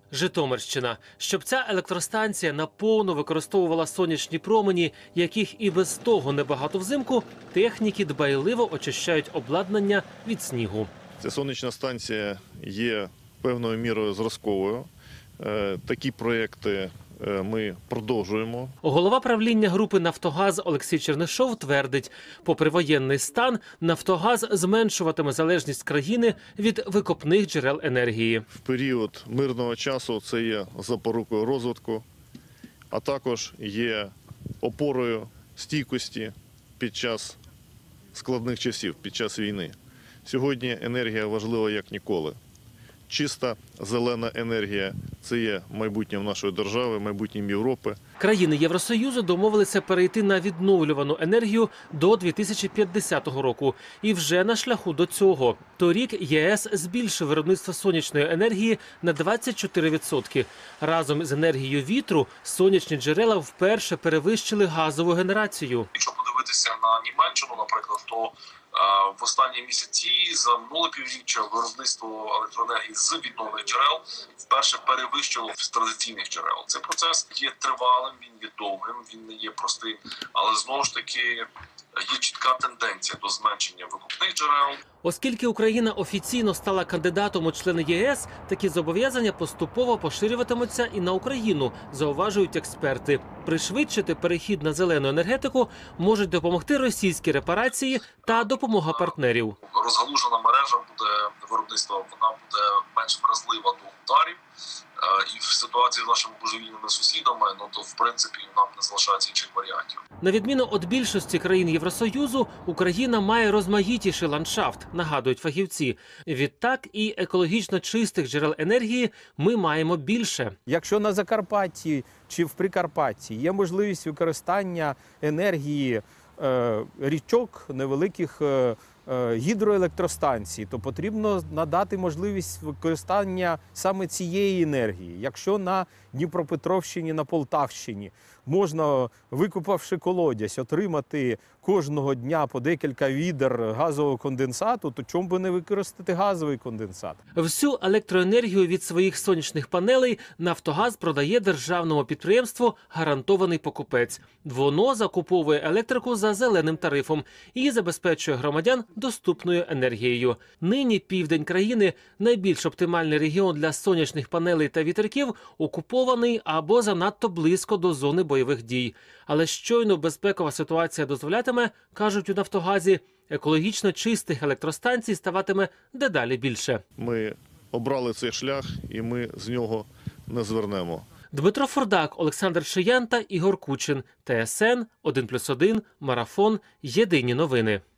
Житомирщина. Щоб ця електростанція наповну використовувала сонячні промені, яких і без того небагато взимку, техніки дбайливо очищають обладнання від снігу. Ця сонячна станція є певною мірою зразковою. Такі проєкти ми продовжуємо. Голова правління групи «Нафтогаз» Олексій Чернишов твердить, попри воєнний стан, «Нафтогаз» зменшуватиме залежність країни від викопних джерел енергії. В період мирного часу це є запорукою розвитку, а також є опорою стійкості під час складних часів, під час війни. Сьогодні енергія важлива як ніколи. Чиста зелена енергія – це є майбутнє нашої держави, майбутнє Європи. Країни Євросоюзу домовилися перейти на відновлювану енергію до 2050 року. І вже на шляху до цього. Торік ЄС збільшив виробництво сонячної енергії на 24%. Разом з енергією вітру сонячні джерела вперше перевищили газову генерацію. Якщо подивитися на Німеччину, наприклад, то в останні місяці за минуле півріччя виробництво електроенергії з відновлених джерел вперше перевищило з традиційних джерел. Цей процес є тривалим, він є довгим, він не є простим, але знову ж таки є чітка тенденція до зменшення викопних джерел. Оскільки Україна офіційно стала кандидатом у члени ЄС, такі зобов'язання поступово поширюватимуться і на Україну, зауважують експерти. Пришвидшити перехід на зелену енергетику можуть допомогти російські репарації та допомога партнерів. Розгалужена мережа буде виробництва, вона буде менш вразлива до ударів. І в ситуації з нашими божевільними сусідами, то в принципі нам не залишається інших варіантів. На відміну від більшості країн Євросоюзу, Україна має розмаїтіший ландшафт, нагадують фахівці. Відтак і екологічно чистих джерел енергії ми маємо більше. Якщо на Закарпатті чи в Прикарпатті є можливість використання енергії річок, невеликих гідроелектростанцій, то потрібно надати можливість використання саме цієї енергії. Якщо на Дніпропетровщині, на Полтавщині можна, викопавши колодязь, отримати кожного дня по декілька відер газового конденсату, то чому би не використати газовий конденсат? Всю електроенергію від своїх сонячних панелей «Нафтогаз» продає державному підприємству «Гарантований покупець». Воно закуповує електрику за зеленим тарифом і забезпечує громадян доступною енергією. Нині південь країни – найбільш оптимальний регіон для сонячних панелей та вітряків, окупований або занадто близько до зони бойових дій. Але щойно безпекова ситуація дозволятиме, кажуть у «Нафтогазі», екологічно чистих електростанцій ставатиме дедалі більше. Ми обрали цей шлях і ми з нього не звернемо. Дмитро Фурдак, Олександр Шиянта, Ігор Кучин. ТСН 1+1, Марафон. Єдині новини.